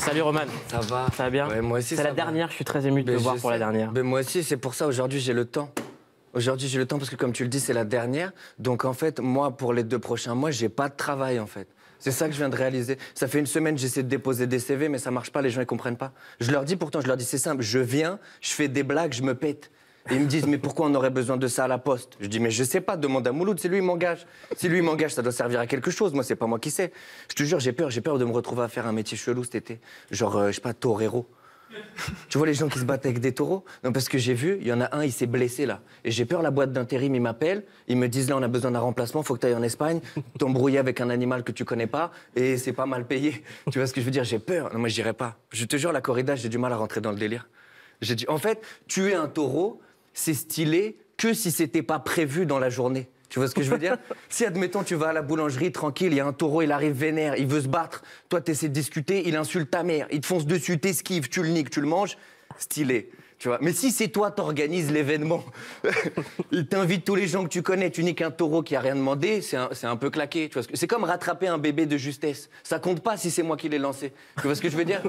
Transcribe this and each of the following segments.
Salut Roman. Ça va? Ça va bien? Ouais, moi aussi. C'est la dernière, je suis très ému de te voir pour la dernière. Mais moi aussi, c'est pour ça, aujourd'hui, j'ai le temps. Aujourd'hui, j'ai le temps parce que, comme tu le dis, c'est la dernière. Donc, en fait, moi, pour les 2 prochains mois, j'ai pas de travail, en fait. C'est ça que je viens de réaliser. Ça fait 1 semaine, j'essaie de déposer des CV, mais ça marche pas, les gens, ils comprennent pas. Je leur dis, pourtant, c'est simple, je viens, je fais des blagues, je me pète. Et ils me disent, mais pourquoi on aurait besoin de ça à la poste? Je dis, mais je sais pas, demande à Mouloud, c'est lui, il m'engage. Si lui, il m'engage, ça doit servir à quelque chose. Moi, c'est pas moi qui sais. Je te jure, j'ai peur de me retrouver à faire un métier chelou cet été. Genre, je sais pas, torero. Tu vois les gens qui se battent avec des taureaux? Non, parce que j'ai vu, il y en a un, il s'est blessé là. Et j'ai peur, la boîte d'intérim, ils m'appellent, ils me disent là, on a besoin d'un remplacement, faut que tu ailles en Espagne, t'embrouiller avec un animal que tu connais pas, et c'est pas mal payé. Tu vois ce que je veux dire? J'ai peur. Non, moi, je dirais pas. Je te jure, la corrida, j'ai du mal à rentrer dans le délire. J'ai dit, en fait, tuer un taureau, c'est stylé que si c'était pas prévu dans la journée. Tu vois ce que je veux dire? Si, admettons, tu vas à la boulangerie, tranquille, il y a un taureau, il arrive vénère, il veut se battre. Toi, t'essaies de discuter, il insulte ta mère, il te fonce dessus, t'esquives, tu le niques, tu le manges, stylé. Tu vois? Mais si c'est toi, t'organises l'événement, il t'invite tous les gens que tu connais, tu niques un taureau qui a rien demandé, c'est un peu claqué. Tu vois? C'est comme rattraper un bébé de justesse. Ça compte pas si c'est moi qui l'ai lancé. Tu vois ce que je veux dire?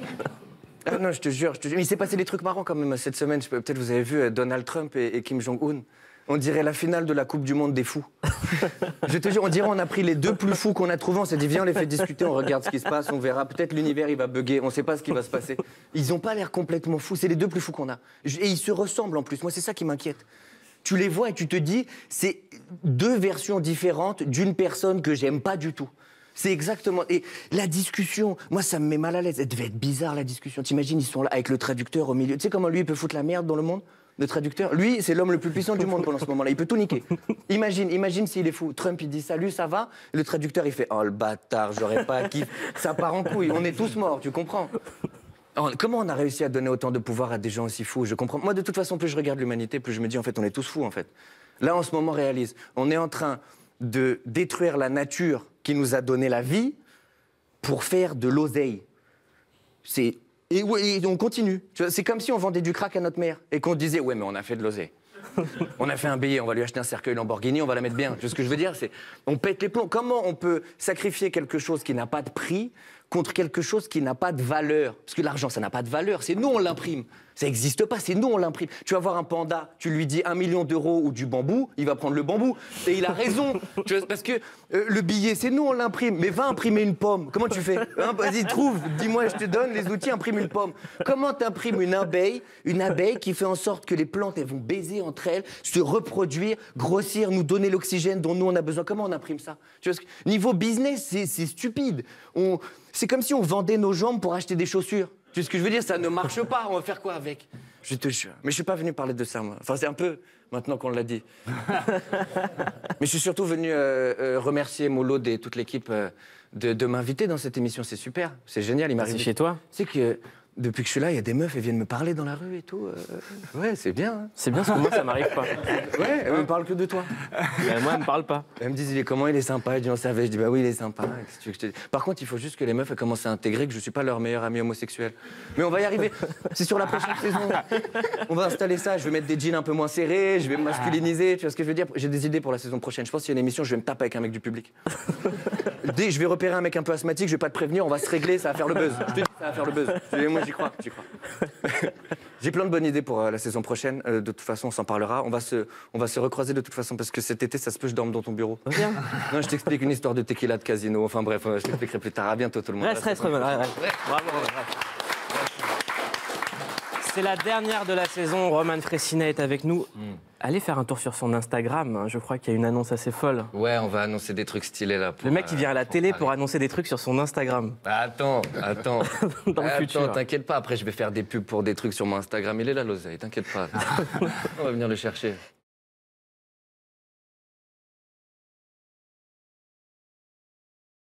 Ah non, je te jure. Mais il s'est passé des trucs marrants quand même cette semaine. Peut-être vous avez vu Donald Trump et Kim Jong-un. On dirait la finale de la Coupe du Monde des fous. Je te jure, on dirait on a pris les 2 plus fous qu'on a trouvés, on s'est dit viens on les fait discuter, on regarde ce qui se passe, on verra, peut-être l'univers il va bugger, on sait pas ce qui va se passer. Ils ont pas l'air complètement fous, c'est les 2 plus fous qu'on a. Et ils se ressemblent en plus, moi c'est ça qui m'inquiète. Tu les vois et tu te dis, c'est 2 versions différentes d'une personne que j'aime pas du tout. C'est exactement... Et la discussion, moi ça me met mal à l'aise, elle devait être bizarre la discussion. T'imagines, ils sont là avec le traducteur au milieu, tu sais comment lui il peut foutre la merde dans le monde? Le traducteur, lui, c'est l'homme le plus puissant du monde pendant ce moment-là. Il peut tout niquer. Imagine s'il est fou. Trump, il dit salut, ça va? Et le traducteur, il fait oh le bâtard, j'aurais pas kiffé. Ça part en couille. On est tous morts, tu comprends? Alors, comment on a réussi à donner autant de pouvoir à des gens aussi fous? Je comprends. Moi, de toute façon, plus je regarde l'humanité, plus je me dis en fait, on est tous fous en fait. Là, en ce moment, réalise, on est en train de détruire la nature qui nous a donné la vie pour faire de l'oseille. Et on continue. C'est comme si on vendait du crack à notre mère et qu'on disait ouais mais on a fait de l'oseille. On a fait un billet, on va lui acheter un cercueil Lamborghini, on va la mettre bien. Tu vois ce que je veux dire? On pète les plombs. Comment on peut sacrifier quelque chose qui n'a pas de prix contre quelque chose qui n'a pas de valeur? Parce que l'argent, ça n'a pas de valeur. C'est nous, on l'imprime. Ça n'existe pas, c'est nous, on l'imprime. Tu vas voir un panda, tu lui dis 1 million d'euros ou du bambou, il va prendre le bambou. Et il a raison. Tu vois, parce que le billet, c'est nous, on l'imprime. Mais va imprimer une pomme. Comment tu fais hein? Vas-y, trouve. Dis-moi, je te donne les outils, imprime une pomme. Comment tu imprimes une abeille qui fait en sorte que les plantes, elles vont baiser entre elles, se reproduire, grossir, nous donner l'oxygène dont nous, on a besoin? Comment on imprime ça? Tu vois, niveau business, c'est stupide. C'est comme si on vendait nos jambes pour acheter des chaussures. Tu sais ce que je veux dire? Ça ne marche pas. On va faire quoi avec? Je te jure. Mais je suis pas venu parler de ça, moi. Enfin, c'est un peu maintenant qu'on l'a dit. Mais je suis surtout venu remercier Mouloud et toute l'équipe de m'inviter dans cette émission. C'est super. C'est génial. Il m'arrive. C'est chez toi? Tu sais que depuis que je suis là, il y a des meufs, elles viennent me parler dans la rue et tout. Ouais, c'est bien. Hein. C'est bien parce que moi, ça m'arrive pas. Ouais, elles me parlent que de toi. Moi, elle me parle pas. Elles me disent comment il est sympa. Je dis on savait. Je dis bah oui, il est sympa. Qu'est-ce que tu veux que je te dise? Par contre, il faut juste que les meufs elles commencent à intégrer que je suis pas leur meilleur ami homosexuel. Mais on va y arriver. C'est sur la prochaine saison. On va installer ça. Je vais mettre des jeans un peu moins serrés. Je vais me masculiniser. Tu vois ce que je veux dire? J'ai des idées pour la saison prochaine. Je pense qu'il y a une émission, je vais me taper avec un mec du public. Je vais repérer un mec un peu asthmatique. Je vais pas te prévenir. On va se régler. Ça va faire le buzz. Je te dis, ça va faire le buzz. Moi, j'y crois. J'ai plein de bonnes idées pour la saison prochaine. De toute façon, on s'en parlera. On va se recroiser de toute façon parce que cet été, ça se peut, je dorme dans ton bureau. Viens. Non, je t'explique une histoire de tequila de casino. Enfin bref, je t'expliquerai plus tard. À bientôt tout le monde. Reste. Bravo. C'est la dernière de la saison. Roman Frécinet est avec nous. Allez faire un tour sur son Instagram. Je crois qu'il y a une annonce assez folle. Ouais, on va annoncer des trucs stylés là. Le mec, il vient à la télé pour annoncer des trucs sur son Instagram. Attends. Dans le futur. T'inquiète pas. Après, je vais faire des pubs pour des trucs sur mon Instagram. Il est là, l'oseille. T'inquiète pas. On va venir le chercher.